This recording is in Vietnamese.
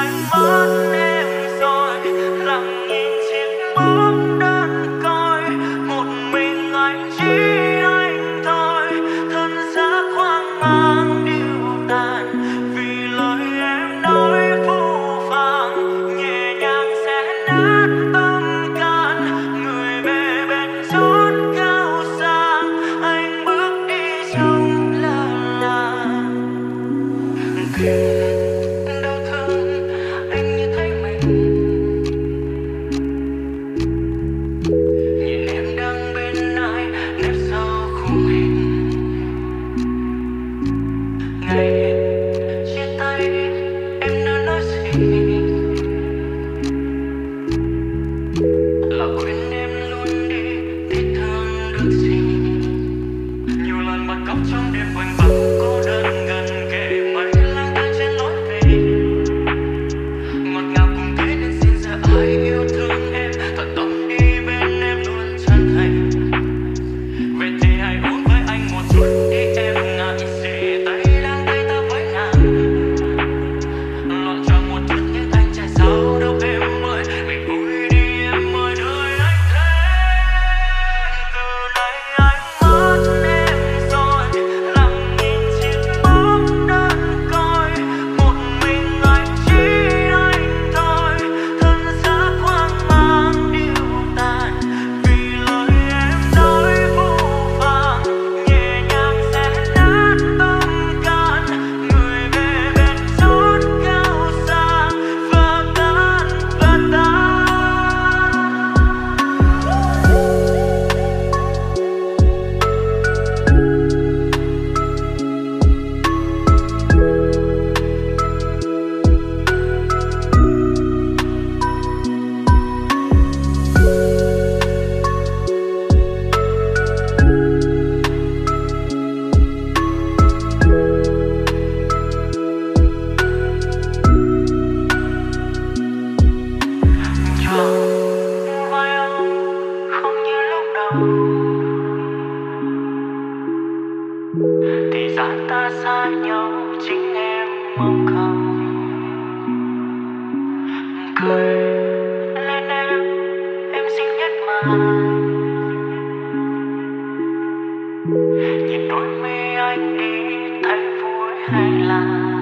anh mất em rồi, lặng nhìn chiếc bóng đơn côi, một mình anh chỉ anh thôi, thân xác hoang mang điêu tàn vì lời em nói phũ phàng, nhẹ nhàng sẽ nát tâm can. Người về bên chốn cao sang, anh bước đi trong làng. Tìm đau thương anh như thấy mình, nhìn em đang bên ai nếp sau khung hình. Ngày chia tay em đã nói gì, là quên em luôn đi, tiếc thương được gì. Nhiều lần bật khóc trong đêm quanh vắng cô đơn gần kề mấy lang thang trên lối về, ngọt ngào cùng thế nên xin giờ ai yêu thương em thật tâm đi bên em luôn chân thành. Vậy thì hãy uống với anh một chút đi em, ngại gì tay đang tay ta với nàng, loạn cho một chút nhưng anh chạy sao đâu em ơi, mình vui đi em ơi đời anh thế. Từ nay anh mất em rồi, lặng nhìn chiếc bóng đơn côi, một mình anh chỉ anh thôi, thân xác hoang mang điêu tàn vì lời em nói phũ phàng, nhẹ nhàng sẽ nát tâm can. Người về bên chốn cao sang và tan và tan. Chẳng phải ông không như lúc đầu, thì ra ta xa nhau chính em mong cầu. Cười lên em xinh nhất mà, nhìn đôi mi anh đi thấy vui hay là